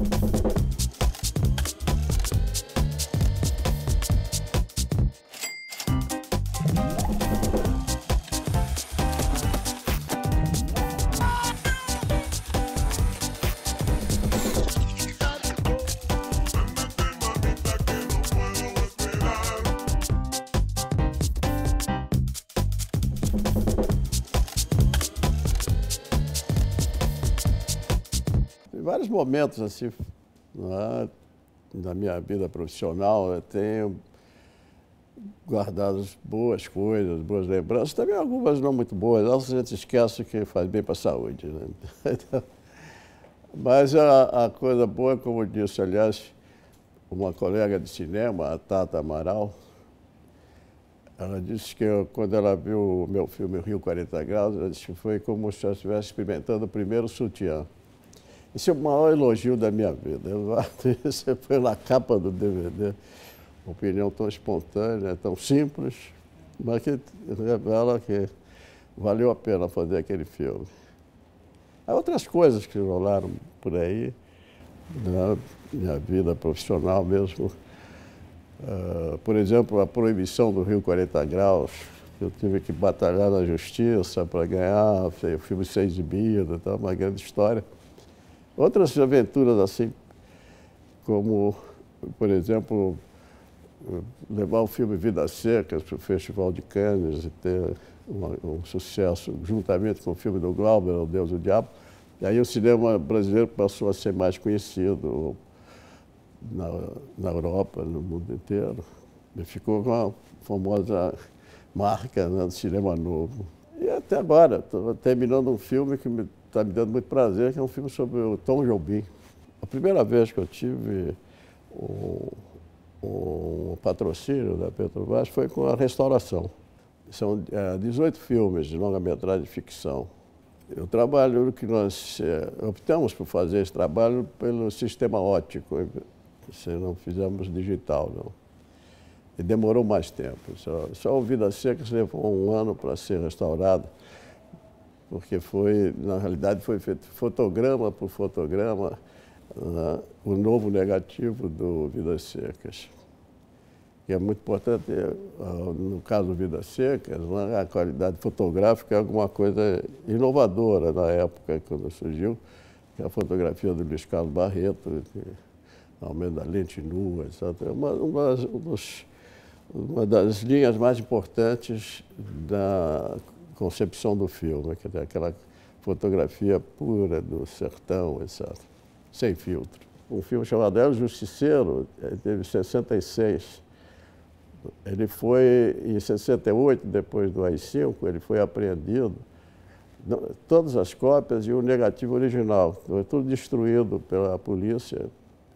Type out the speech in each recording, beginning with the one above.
Vários momentos assim, né, da minha vida profissional, eu tenho guardado boas coisas, boas lembranças, também algumas não muito boas, elas a gente esquece que faz bem para a saúde, né? Mas a coisa boa, como disse, aliás, uma colega de cinema, a Tata Amaral, ela disse que quando ela viu o meu filme Rio 40 Graus, ela disse que foi como se eu estivesse experimentando o primeiro sutiã. Esse é o maior elogio da minha vida. Você foi na capa do DVD, uma opinião tão espontânea, tão simples, mas que revela que valeu a pena fazer aquele filme. Há outras coisas que rolaram por aí, na minha vida profissional mesmo. Por exemplo, a proibição do Rio 40 Graus. Eu tive que batalhar na justiça para ganhar, o filme ser exibido, tá, uma grande história. Outras aventuras assim, como, por exemplo, levar o filme Vidas Secas para o Festival de Cannes e ter um sucesso juntamente com o filme do Glauber, O Deus e o Diabo. E aí o cinema brasileiro passou a ser mais conhecido na Europa, no mundo inteiro. E ficou com a famosa marca, né, do cinema novo. E até agora, estou terminando um filme que está me dando muito prazer, que é um filme sobre o Tom Jobim. A primeira vez que eu tive o patrocínio da Petrobras foi com a restauração. São 18 filmes de longa-metragem de ficção. O trabalho que nós optamos por fazer esse trabalho pelo sistema óptico, se não fizemos digital, não. E demorou mais tempo. Só o Vidas Secas levou um ano para ser restaurado, porque na realidade foi feito fotograma por fotograma, o novo negativo do Vidas Secas. Que é muito importante, no caso do Vidas Secas, a qualidade fotográfica é alguma coisa inovadora na época, quando surgiu, que é a fotografia do Luiz Carlos Barreto, aumento da lente nua, etc. É uma das linhas mais importantes da concepção do filme, que é aquela fotografia pura do sertão, etc., sem filtro. Um filme chamado El Justiceiro, ele teve 66. Ele foi, em 68, depois do AI-5, ele foi apreendido, todas as cópias e o negativo original. Foi tudo destruído pela polícia,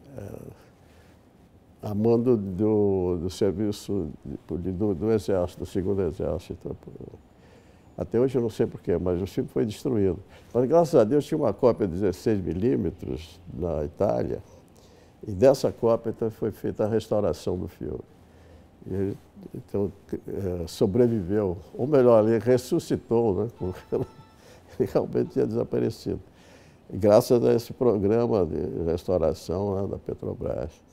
a mando do serviço do Exército, do Segundo Exército. Até hoje eu não sei porquê, mas o filme foi destruído. Mas, graças a Deus, tinha uma cópia de 16 milímetros na Itália, e dessa cópia então, foi feita a restauração do filme. E ele, então, sobreviveu, ou melhor, ele ressuscitou, né? Porque ele realmente tinha desaparecido. E graças a esse programa de restauração, né, da Petrobras.